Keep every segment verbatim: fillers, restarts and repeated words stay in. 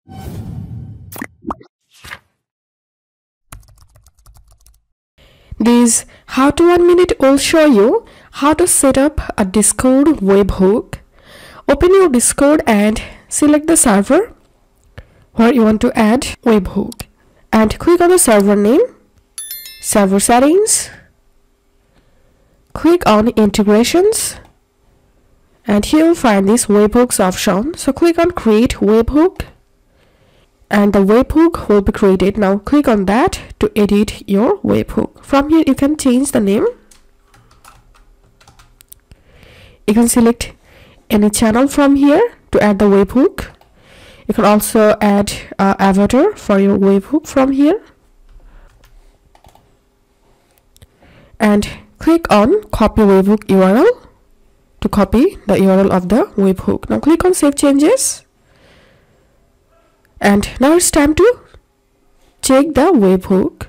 This how to one minute will show you how to set up a Discord webhook. Open your Discord and select the server where you want to add webhook and click on the server name, server settings, click on integrations, and here you'll find this webhooks option. So click on create webhook and the webhook will be created. Now click on that to edit your webhook. From here you can change the name. You can select any channel from here to add the webhook. You can also add uh, avatar for your webhook from here. And click on copy webhook U R L to copy the U R L of the webhook. Now click on save changes. And now it's time to check the webhook.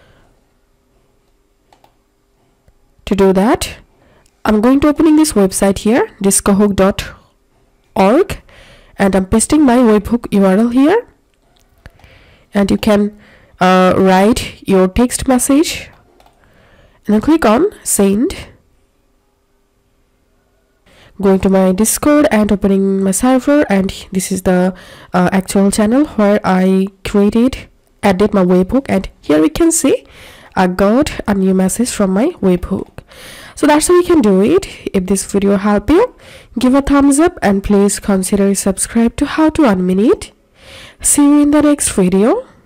To do that, I'm going to opening this website here, discohook dot org, and I'm pasting my webhook U R L here. And you can uh, write your text message and then click on send. Going to my Discord and opening my server, and this is the uh, actual channel where I created, added my webhook, and here we can see I got a new message from my webhook. So that's how you can do it. If this video helped you, give a thumbs up and please consider subscribe to How to One Minute. See you in the next video.